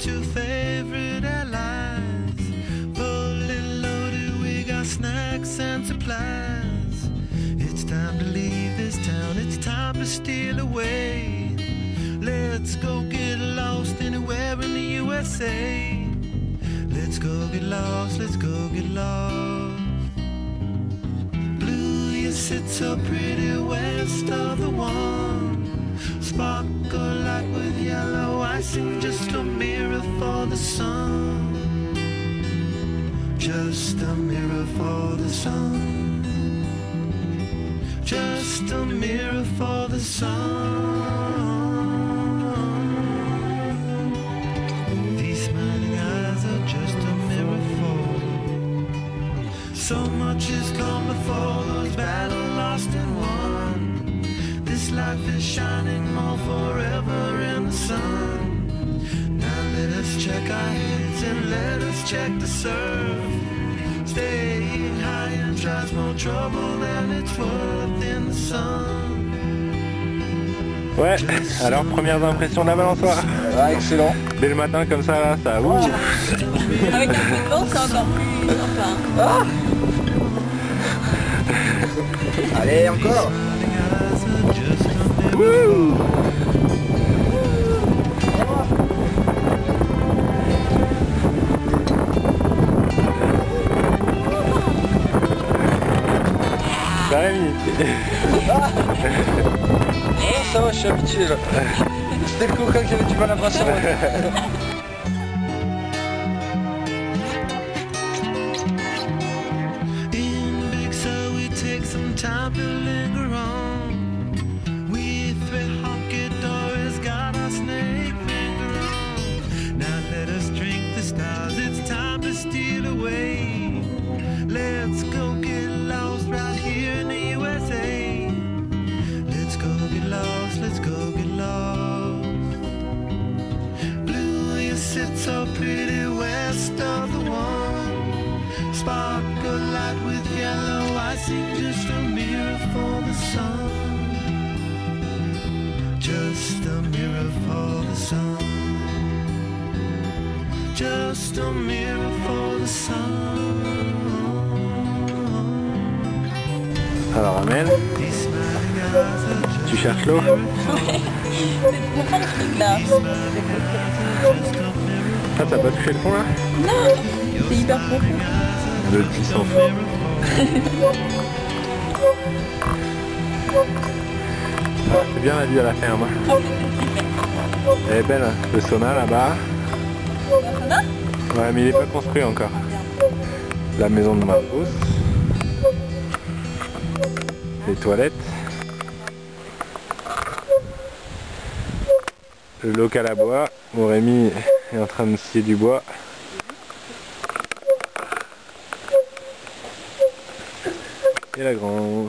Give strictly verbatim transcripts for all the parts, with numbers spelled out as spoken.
two favorite allies. Fully loaded, we got snacks and supplies. It's time to leave this town, it's time to steal away. Let's go get lost anywhere in the U S A. Let's go get lost, let's go get lost. Blue, you sit so pretty west of the one. Sparkle light with yellow icing, just a mirror for the sun. Just a mirror for the sun. Just a mirror for the sun. These smiling eyes are just a mirror for. So much has come before, those battles lost and won. This life is shining more forever in the sun. Now let us check our heads and let us check the surf. Staying high and tries more trouble than it's worth in the sun. Ouais, alors premières impressions de la balançoire. Ah, excellent. Dès le matin comme ça, là, ça ouvre. Avec un peu de vent, c'est encore plus sympa. Ah. Allez, encore. Wouh. Ça va, Rémi. Oh, ça va, je suis habitué là. C'était le coquin qui avait du mal à brasser. In Big Sur we take some time to linger on. We three honky doors got our snake finger on. Now let us drink the stars, it's time to steal away. Let's go get lost right here in the U S A. Let's go get lost, let's go get lost. Blue, you sit so pretty west of the one. Sparkle light with yellow icing, just a mirror for the sun. Just a mirror for the sun. Just a mirror for the sun. Alors Amel, tu cherches l'eau? Ouais, c'est pas le truc là. Ah, t'as pas touché le fond là? Non, c'est hyper profond. Le petit sans fond. Ah, c'est bien la vue à la ferme. Elle est belle, le sauna là-bas. Ouais, mais il est pas construit encore. La maison de Marcos. Les toilettes. Le local à bois, où Rémi est en train de scier du bois. Et la grange.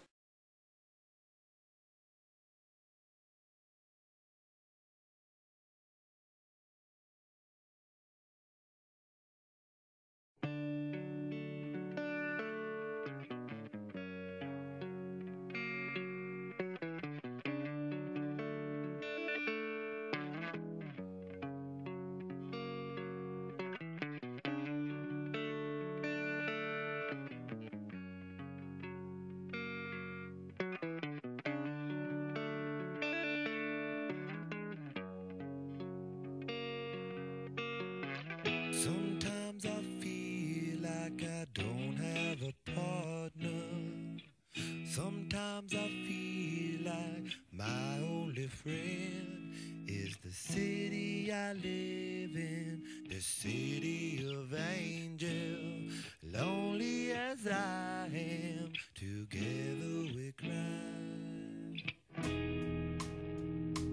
Sometimes I feel like I don't have a partner. Sometimes I feel like my only friend is the city I live in, the city of angels. Lonely as I am, together we cry.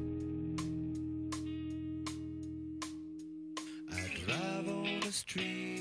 I drive on the street